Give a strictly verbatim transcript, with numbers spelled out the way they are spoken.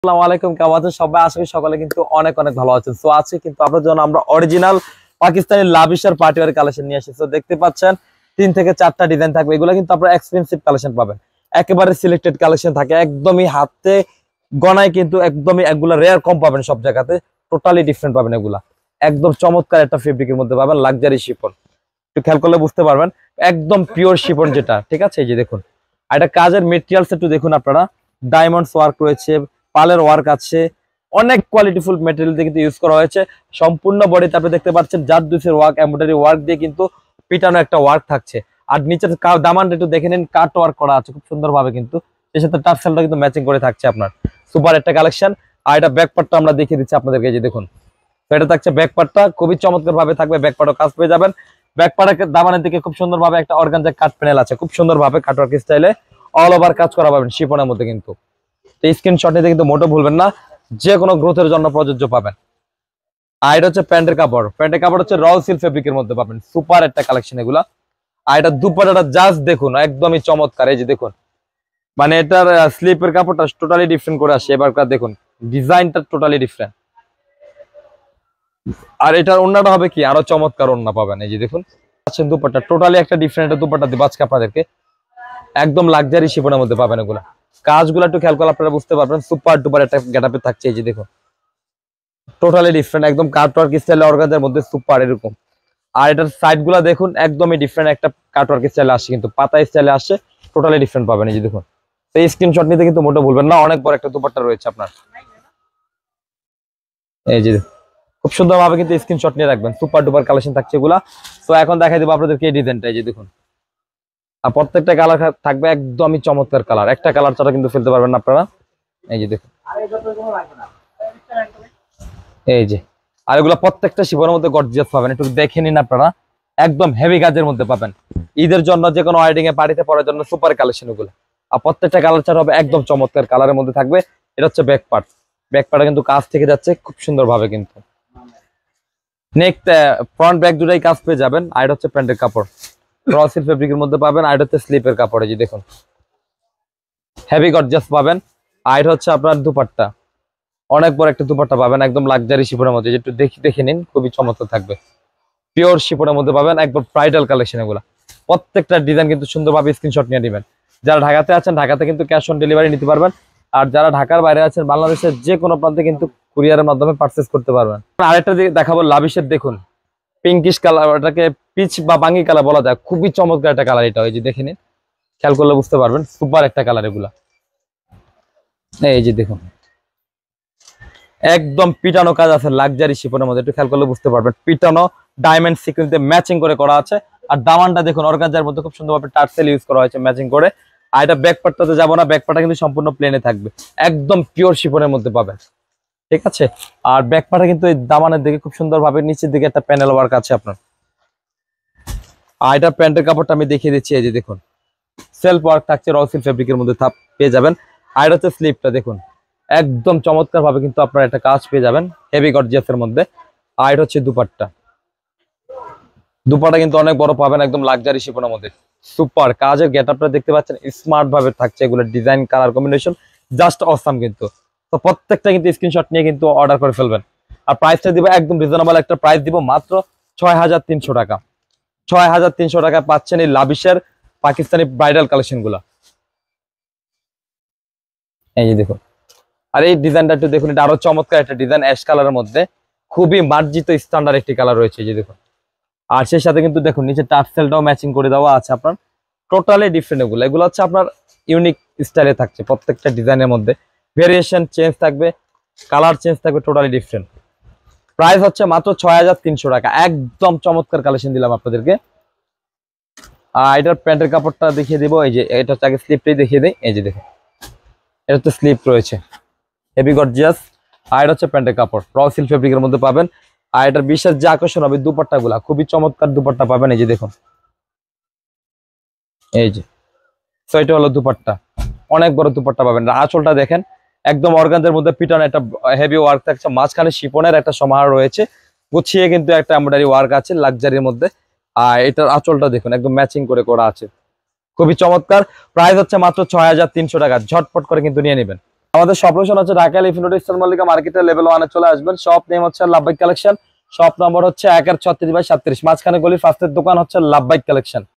আসসালামু আলাইকুম, কেমন আছেন সবাই? আশা করি সকলে কিন্তু অনেক অনেক ভালো আছেন। সো আজকে কিন্তু আপনাদের জন্য আমরা অরিজিনাল পাকিস্তানি লাবিশের পার্টি ওয়্যার কালেকশন নিয়ে এসেছি। সো দেখতে পাচ্ছেন তিন থেকে চারটা ডিজাইন থাকবে। এগুলো কিন্তু আপনারা এক্সপেন্সিভ কালেকশন পাবেন, একেবারে সিলেক্টেড কালেকশন থাকে, একদমই হাতে গনায়, কিন্তু একদমই এগুলা রেয়ার কম পাবেন, সব জায়গাতে টোটালি ডিফারেন্ট পাবেন। এগুলা একদম চমৎকার একটা ফেব্রিকের মধ্যে পাবেন, লাক্সারি শিফন। একটু খেয়াল করলে বুঝতে পারবেন, একদম পিওর শিফন যেটা, ঠিক আছে? এই যে দেখুন, আর এটা কাজের মেটেরিয়ালস একটু দেখুন আপনারা, ডায়মন্ডস ওয়ার্ক রয়েছে, পালের ওয়ার্ক আছে, অনেক কোয়ালিটিফুল মেটেরিয়াল দিয়ে কিন্তু ইউজ করা হয়েছে। সম্পূর্ণ বডিতে আপনি দেখতে পাচ্ছেন জাত দুসের ওয়ার্ক, এমব্রয়ডারি ওয়ার্ক দিয়ে কিন্তু পিটানো একটা ওয়ার্ক থাকছে। আর নিচের দামানটা একটু দেখে নিন, কাট ওয়ার্ক করা আছে খুব সুন্দরভাবে, কিন্তু এর সাথে টার্সেলটা কিন্তু ম্যাচিং করে থাকছে আপনার। সুপার একটা কালেকশন। আর এটা ব্যাক পার্টটা আমরা দেখিয়ে দিচ্ছি আপনাদেরকে, যে দেখুন, তো এটা থাকছে ব্যাক পার্টটা, খুবই চমৎকার ভাবে থাকবে। ব্যাক পার্টও কাজ পেয়ে যাবেন। ব্যাক পার্টের দামানের দিকে খুব সুন্দরভাবে একটা অর্গানজা কাট প্যানেল আছে, খুব সুন্দরভাবে কাট ওয়ার্ক স্টাইলে অল ওভার কাজ করা পাবেন শিফনের মধ্যে। কিন্তু এই স্ক্রিনশট নিতে কিন্তু মোটো ভুলবেন না, যে কোনো গ্রোথের জন্য প্রযোজ্য পাবেন। আর এটা হচ্ছে প্যান্টের কাপড়। প্যান্টের কাপড় হচ্ছে র সিল্ক ফেব্রিকের মধ্যে পাবেন, সুপার একটা কালেকশন এগুলা। আর এটা দুপাট্টাটা জাস্ট দেখুন, একদমই চমৎকার। এই যে দেখুন, মানে এটার স্লিপের কাপড়টা টোটালি ডিফারেন্ট করে আসে। এবারকার দেখুন ডিজাইনটা টোটালি ডিফারেন্ট। আর এটার ওন্নাটা হবে কি আরো চমৎকার ওন্না পাবেন। এই যে দেখুন, আচ্ছা দুপাট্টা টোটালি একটা ডিফারেন্ট দুপাট্টা দিব আজকে আপনাদেরকে, একদম লাক্সারি শিফনের মধ্যে পাবেন এগুলা। কাজগুলো একটু খেয়াল করলে আপনারা বুঝতে পারবেন, সুপার ডুপার একটা গেটআপে থাকছে। এই যে দেখুন, টোটালি ডিফারেন্ট, একদম কাটওয়ার্ক স্টাইলে অর্গানজার মধ্যে সুপার এরকম। আর এটার সাইড গুলা দেখুন, একদমই ডিফারেন্ট একটা কাটওয়ার্ক স্টাইলে আসে, কিন্তু পাতা স্টাইলে আসে, টোটালি ডিফারেন্ট পাবেন। এই যে দেখুন, তো এই স্ক্রিনশট নিতে কিন্তু মোটেও ভুলবেন না, অনেক বড় একটা দুপাট্টা রয়েছে আপনার। এই যে খুব সুন্দর ভাবে কিন্তু স্ক্রিনশট নিয়ে রাখবেন, সুপার ডুপার কালেকশন থাকছে এগুলা। তো এখন দেখাই দেবো আপনাদেরকে এই ডিজাইনটা। এই যে দেখুন, আর প্রত্যেকটা কালার থাকবে একদমই চমৎকার কালার, একটা কালার ছাড়া কিন্তু ফেলতে পারবেন না আপনারা। এই যে দেখুন, এই যে, আর এগুলো প্রত্যেকটা শিফনের মধ্যে গর্জিয়াস পাবেন, একটু দেখে নিন আপনারা, একদম হেভি কাজের মধ্যে পাবেন। ঈদের জন্য, যে কোনো ওয়েডিং এ পার্টিতে পরার জন্য সুপার কালেকশন এগুলো। আর প্রত্যেকটা কালার ছাড়া হবে একদম চমৎকার কালারের মধ্যে থাকবে। এটা হচ্ছে ব্যাক পার্ট। ব্যাক পার্টে কিন্তু কাজ থেকে যাচ্ছে খুব সুন্দর ভাবে, কিন্তু নেক ফ্রন্ট ব্যাক দুটাই কাজ পেয়ে যাবেন। আর এটা হচ্ছে প্যান্টের কাপড়, রসিল ফেব্রিকের মধ্যে পাবেন। আর এটা হচ্ছে স্লিপের কাপড়। এই যে দেখুন, হেভি গর্জিয়াস পাবেন। আর এটা হচ্ছে আপনার দুপাট্টা, অনেক বড় একটা দুপাট্টা পাবেন, একদম লাক্সারি শিফনের মধ্যে। একটু দেখি দেখে নিন, খুবই চমৎকার থাকবে, পিওর শিফনের মধ্যে পাবেন, একবার ব্রাইডাল কালেকশন এগুলা। প্রত্যেকটা ডিজাইন কিন্তু সুন্দরভাবে স্ক্রিনশট নিয়ে নেবেন। যারা ঢাকাতে আছেন, ঢাকাতে কিন্তু ক্যাশ অন ডেলিভারি নিতে পারবেন। আর যারা ঢাকার বাইরে আছেন, বাংলাদেশের যে কোনো প্রান্তে কিন্তু কুরিয়ারের মাধ্যমে পারচেস করতে পারবেন। আরেকটা দেখাবো লাবিশের, দেখুন পিঙ্কিশ কালার, এটাকে পিচ বা বাঙ্গি কালার বলা যায়, খুবই চমৎকার একটা কালার এটা। ওই যে দেখে নিন, খেয়াল করলে বুঝতে পারবেন, সুপার একটা কালার এগুলা। এই যে দেখুন, একদম পিটানো কাজ আছে লাক্সারি শিফনের মধ্যে, একটু খেয়াল করলে বুঝতে পারবেন, পিটানো ডায়মন্ড সিকোয়েন্সে ম্যাচিং করে করা আছে। আর দামানটা দেখুন, অর্গানজার মধ্যে খুব সুন্দরভাবে টার্সেল ইউজ করা হয়েছে ম্যাচিং করে। আর এটা ব্যাক পার্টটাতে যাবো না, ব্যাক পার্টটা কিন্তু সম্পূর্ণ প্লেনে থাকবে, একদম পিওর শিফনের মধ্যে পাবেন, ঠিক আছে? আর ব্যাক পার্টটা কিন্তু এই দামানের দিকে খুব সুন্দরভাবে নিচের দিকে একটা প্যানেল ওয়ার্ক আছে আপনার। আর এটা প্যান্টের কাপড়টা আমি দেখিয়ে দিচ্ছি। এই যে দেখুন, সেলফ ওয়ার্ক থাকছে, র সিল্ক ফেব্রিকের মধ্যে পেয়ে যাবেন। আর এটা হচ্ছে স্লিপটা, দেখুন একদম চমৎকার ভাবে কিন্তু আপনারা একটা কাজ পেয়ে যাবেন, হেভি গর্জিয়াসের মধ্যে। আর এটা হচ্ছে দুপাট্টা, দুপাট্টা কিন্তু অনেক বড় পাবেন, একদম লাক্সারি শিফনের মধ্যে, সুপার কাজের গেটআপটা দেখতে পাচ্ছেন, স্মার্ট ভাবে থাকছে এগুলো, design colour combination just awesome কিন্তু। তো প্রত্যেকটা কিন্তু স্ক্রিনশট নিয়ে কিন্তু অর্ডার করে ফেলবেন। আর প্রাইসটা দিব একদম রিজনেবল একটা প্রাইস দিব, মাত্র ছয় হাজার তিনশো টাকা। ছয় হাজার তিনশো টাকা পাচ্ছেন এই লাবিশের পাকিস্তানি ব্রাইডাল কালেকশন গুলা। এই যে দেখুন, আর এই ডিজাইনটা একটু দেখুন, এটা আরো চমৎকার একটা ডিজাইন, অ্যাশ কালারের মধ্যে, খুবই মার্জিত স্ট্যান্ডার্ড একটি কালার রয়েছে। এই যে দেখুন, আর সেই সাথে কিন্তু দেখুন নিচে টার্সেলটাও ম্যাচিং করে দেওয়া আছে আপনার, টোটালি ডিফারেন্ট এগুলো। এগুলো হচ্ছে আপনার ইউনিক স্টাইলে থাকছে, প্রত্যেকটা ডিজাইনের মধ্যে ভেরিয়েশন চেঞ্জ থাকবে, কালার চেঞ্জ থাকবে, টোটালি ডিফারেন্ট। প্রাইস হচ্ছে মাত্র ছয় হাজার তিনশো টাকা, একদম চমৎকার কালেকশন দিলাম আপনাদেরকে। আর এটার প্যান্টের কাপড়টা দেখিয়ে দিব। এই যে এটা আগে স্লিপটাই দেখিয়ে দেয়। এই যে দেখুন, এটা তো স্লিপ রয়েছে, হেভি গর্জিয়াস। আর এটা হচ্ছে প্যান্টের কাপড়, র সিল্ক ফেব্রিকের মধ্যে পাবেন। আর এটার বিশেষ যে আকর্ষণ হবে দুপাট্টা গুলা, খুবই চমৎকার দুপাট্টা পাবেন। এই যে দেখুন, এই যে, তো এটা হলো দুপাট্টা, অনেক বড় দুপাট্টা পাবেন। আঁচলটা দেখেন, একদম অর্গানজার মধ্যে পিটানো একটা হেভি ওয়ার্ক থাকছে, মাঝখানে শিফনের একটা সমাহার রয়েছে, গুছিয়ে কিন্তু একটা এমব্রয়ডারি ওয়ার্ক আছে লাক্সারির মধ্যে। আর এটার আঁচলটা দেখুন, একদম ম্যাচিং করে করা আছে, খুবই চমৎকার। প্রাইস হচ্ছে মাত্র ছয় হাজার তিনশো টাকা, ঝটপট করে কিন্তু নিয়ে নেবেন। আমাদের শপ লোকেশন হচ্ছে Dhaka elephant road eastern Mallika মার্কেটের লেভেল ওয়ানে চলে আসবেন। শপ নেম হচ্ছে লাভবাইক কালেকশন, শপ নম্বর হচ্ছে এক আর ছত্রিশ বাই সাতত্রিশ, মাঝখানে গলির ফার্স্টের দোকান হচ্ছে লাভবাইক কালেকশন।